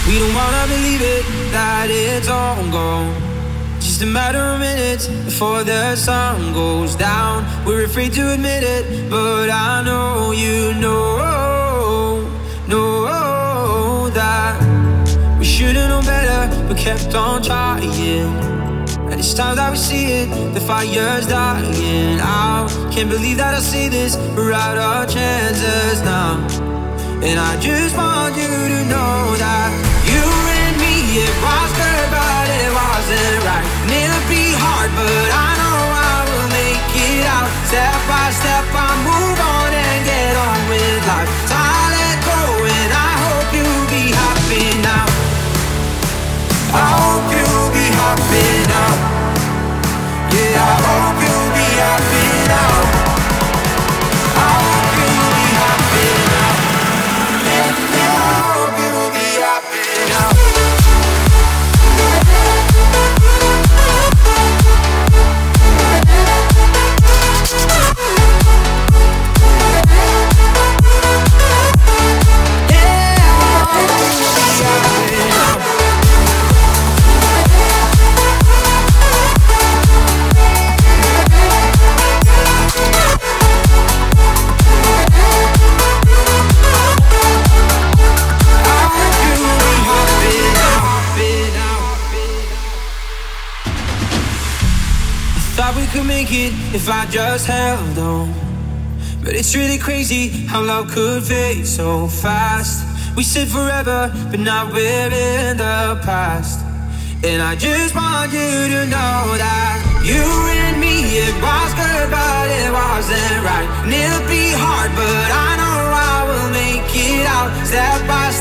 We don't wanna believe it, that it's all gone. Just a matter of minutes before the sun goes down. We're afraid to admit it, but I know you know that we should've known better, but kept on trying. And it's time that we see it, the fire's dying out. Can't believe that I say this, we're out of chances now. And I just want you to know that you and me, it was good, but it wasn't right. And it'll be hard, but I know I will make it out. Step by step, I move on and get on with life. So I let go and I hope you'll be happy now. I hope you'll be happy now. Yeah, I hope you'll be happy now. I hope you'll be happy now. Yeah, I hope you'll be happy now. We could make it if I just held on. But it's really crazy how love could fade so fast. We said forever, but now we're in the past. And I just want you to know that you and me, it was good, but it wasn't right. And it'll be hard, but I know I will make it out. Step by